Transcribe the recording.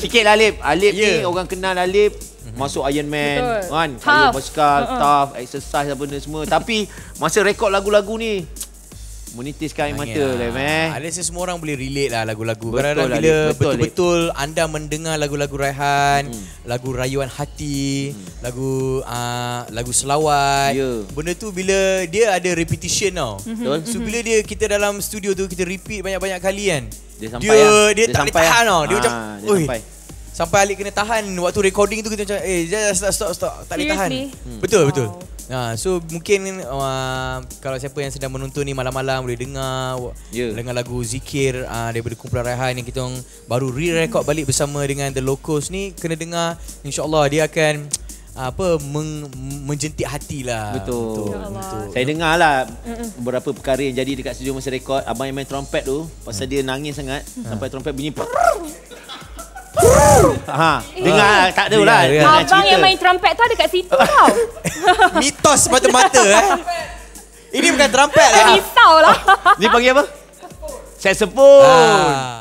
sikit lah Alip. Alip ni orang kenal Alip. Masuk Iron Man kan, kayu basikal, tough, exercise apa benda semua. Tapi masa rekod lagu-lagu ni menitiskan air mata lah Ada semua orang boleh relate lah lagu-lagu. Kadang-kadang bila betul-betul anda mendengar lagu-lagu Raihan, lagu rayuan hati, lagu selawat, benda tu bila dia ada repetition tau. So bila kita dalam studio tu kita repeat banyak-banyak kali kan, dia tak boleh tahan tau. Dia macam sampai Alik kena tahan waktu recording tu, kita macam stop tak boleh tahan. Betul. So mungkin kalau siapa yang sedang menonton ni malam-malam boleh dengar lagu Zikir daripada kumpulan Raihan yang kita baru re-record balik bersama dengan The Locals ni, kena dengar. InsyaAllah dia akan menjentik hati lah. Betul. Saya dengar lah beberapa perkara yang jadi dekat studio masa rekod. Abang yang main trompet tu, pasal dia nangis sangat sampai trompet bunyi dengar tak ada lah. Abang yang main trompet tu ada kat situ tau. Mitos mata-mata Ini bukan trompet lah. Risau lah. Ni panggil apa? Saxophone.